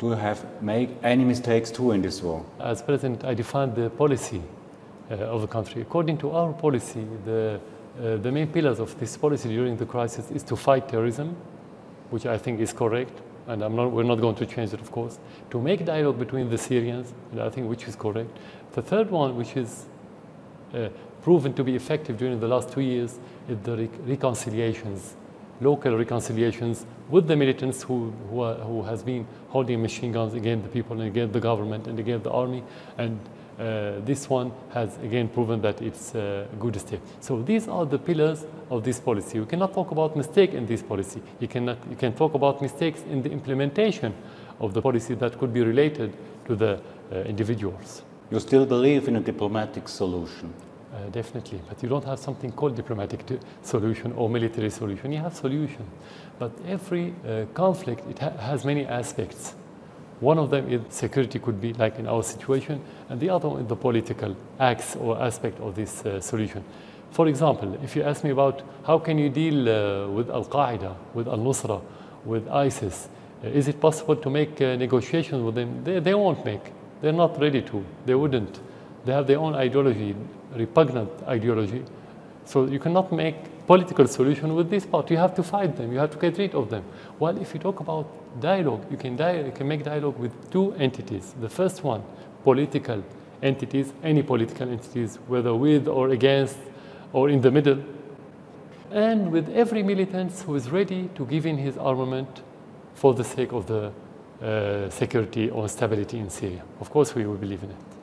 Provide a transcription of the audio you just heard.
do you have made any mistakes too in this war? As president, I defined the policy of the country. According to our policy, the main pillars of this policy during the crisis is to fight terrorism, which I think is correct, and we're not going to change it, of course. To make dialogue between the Syrians, and I think which is correct. The third one, which is proven to be effective during the last 2 years, is the reconciliations, local reconciliations with the militants who has been holding machine guns against the people and against the government and against the army. And this one has again proven that it's a good step. So these are the pillars of this policy. We cannot talk about mistake in this policy. You can talk about mistakes in the implementation of the policy that could be related to the individuals. You still believe in a diplomatic solution? Definitely, but you don't have something called diplomatic solution or military solution. You have solution, but every conflict, it has many aspects. One of them is security, could be like in our situation, and the other one is the political acts or aspect of this solution. For example, if you ask me about how can you deal with Al-Qaeda, with Al-Nusra, with ISIS, is it possible to make negotiations with them? They won't make. They're not ready to. They wouldn't. They have their own ideology, repugnant ideology. So you cannot make political solution with this part. You have to fight them. You have to get rid of them. Well, if you talk about dialogue, you can make dialogue with two entities. The first one, political entities, any political entities, whether with or against or in the middle, and with every militant who is ready to give in his armament for the sake of the security or stability in Syria. Of course, we will believe in it.